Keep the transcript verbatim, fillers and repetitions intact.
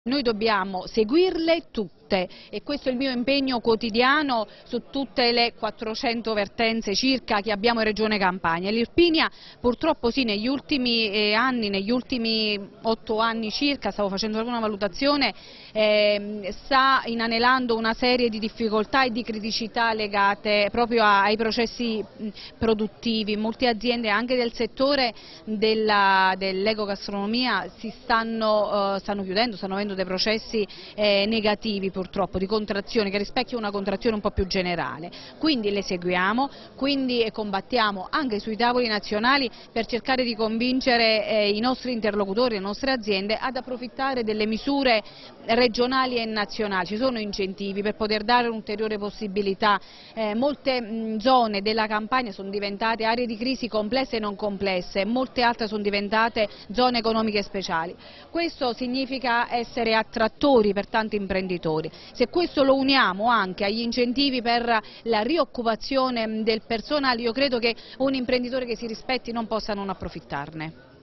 Noi dobbiamo seguirle tutte e questo è il mio impegno quotidiano su tutte le quattrocento vertenze circa che abbiamo in Regione Campania. L'Irpinia purtroppo sì, negli ultimi eh, anni, negli ultimi otto anni circa, stavo facendo una valutazione, eh, sta inanelando una serie di difficoltà e di criticità legate proprio a, ai processi produttivi. Molte aziende anche del settore dell'ecogastronomia si stanno, uh, stanno chiudendo, stanno avendo dei processi eh, negativi purtroppo, di contrazione, che rispecchia una contrazione un po' più generale. Quindi le seguiamo, quindi combattiamo anche sui tavoli nazionali per cercare di convincere eh, i nostri interlocutori, le nostre aziende ad approfittare delle misure regionali e nazionali. Ci sono incentivi per poter dare un'ulteriore possibilità. Eh, molte mh, zone della Campania sono diventate aree di crisi complesse e non complesse, molte altre sono diventate zone economiche speciali. Questo significa essere attrattori per tanti imprenditori. Se questo lo uniamo anche agli incentivi per la rioccupazione del personale, io credo che un imprenditore che si rispetti non possa non approfittarne.